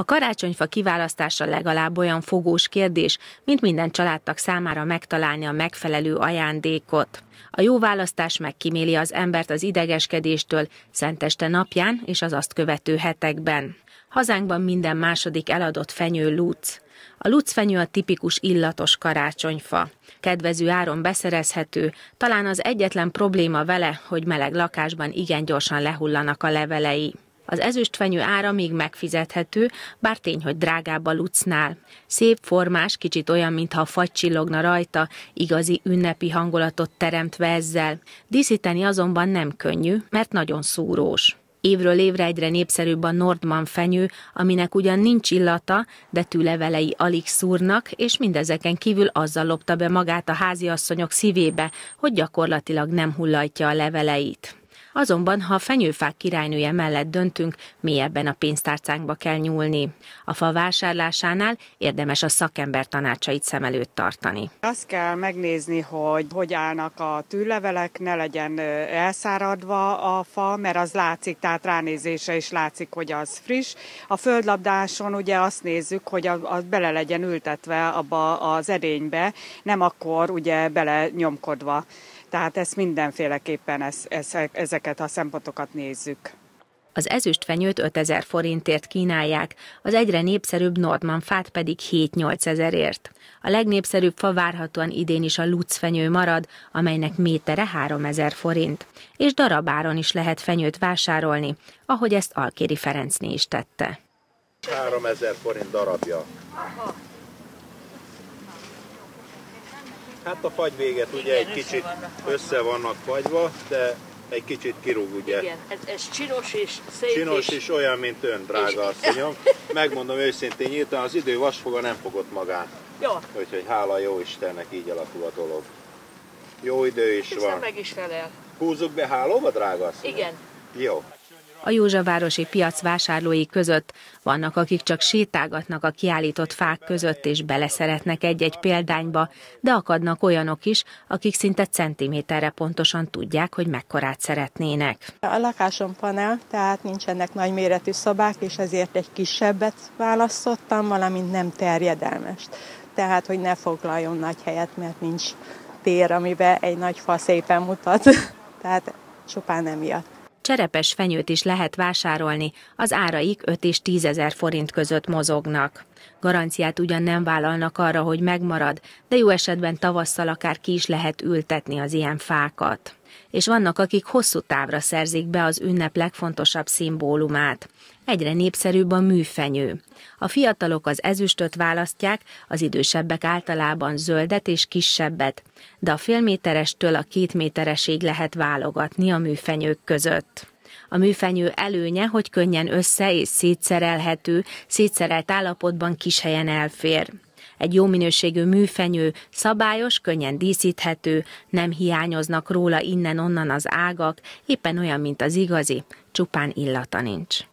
A karácsonyfa kiválasztása legalább olyan fogós kérdés, mint minden családtag számára megtalálni a megfelelő ajándékot. A jó választás megkíméli az embert az idegeskedéstől szenteste napján és az azt követő hetekben. Hazánkban minden második eladott fenyő luc. A lucfenyő a tipikus illatos karácsonyfa. Kedvező áron beszerezhető, talán az egyetlen probléma vele, hogy meleg lakásban igen gyorsan lehullanak a levelei. Az ezüstfenyő ára még megfizethető, bár tény, hogy drágább a lucnál. Szép, formás, kicsit olyan, mintha a fagy csillogna rajta, igazi ünnepi hangulatot teremtve ezzel. Díszíteni azonban nem könnyű, mert nagyon szúrós. Évről évre egyre népszerűbb a Nordmann fenyő, aminek ugyan nincs illata, de tűlevelei alig szúrnak, és mindezeken kívül azzal lopta be magát a háziasszonyok szívébe, hogy gyakorlatilag nem hullatja a leveleit. Azonban, ha a fenyőfák királynője mellett döntünk, mélyebben a pénztárcánkba kell nyúlni. A fa vásárlásánál érdemes a szakember tanácsait szem előtt tartani. Azt kell megnézni, hogy állnak a tűlevelek, ne legyen elszáradva a fa, mert az látszik, tehát ránézésre is látszik, hogy az friss. A földlabdáson ugye azt nézzük, hogy az bele legyen ültetve abba az edénybe, nem akkor ugye bele nyomkodva. Tehát ezt mindenféleképpen ezeket a szempontokat nézzük. Az ezüstfenyőt 5000 forintért kínálják, az egyre népszerűbb Nordmann fát pedig 7-8 ezerért. A legnépszerűbb fa várhatóan idén is a lucfenyő marad, amelynek métere 3000 forint. És darabáron is lehet fenyőt vásárolni, ahogy ezt Alkéri Ferencné is tette. 3000 forint darabja. Hát a fagyvéget ugye egy kicsit össze vannak fagyva, de egy kicsit kirúg, ugye. Igen, ez csinos és szép. Csinos és olyan, mint ön, drága asszonyom. Megmondom őszintén, nyíltan az idő vasfoga nem fogott magán. Jó. Úgyhogy hála jó Istennek, így alakul a dolog. Jó idő is hiszen van. meg is felel. Húzzuk be hálóba, drága asszonyom? Igen. Jó. A Józsavárosi piac vásárlói között vannak, akik csak sétálgatnak a kiállított fák között és beleszeretnek egy-egy példányba, de akadnak olyanok is, akik szinte centiméterre pontosan tudják, hogy mekkorát szeretnének. A lakásom panel, tehát nincsenek nagyméretű szobák, és ezért egy kisebbet választottam, valamint nem terjedelmest. Tehát, hogy ne foglaljon nagy helyet, mert nincs tér, amiben egy nagy fa szépen mutat. Tehát csupán emiatt. Cserepes fenyőt is lehet vásárolni, az áraik 5 és 10 000 forint között mozognak. Garanciát ugyan nem vállalnak arra, hogy megmarad, de jó esetben tavasszal akár ki is lehet ültetni az ilyen fákat. És vannak, akik hosszú távra szerzik be az ünnep legfontosabb szimbólumát. Egyre népszerűbb a műfenyő. A fiatalok az ezüstöt választják, az idősebbek általában zöldet és kisebbet, de a félméterestől a 2 méteresig lehet válogatni a műfenyők között. A műfenyő előnye, hogy könnyen össze- és szétszerelhető, szétszerelt állapotban kis helyen elfér. Egy jó minőségű műfenyő szabályos, könnyen díszíthető, nem hiányoznak róla innen-onnan az ágak, éppen olyan, mint az igazi, csupán illata nincs.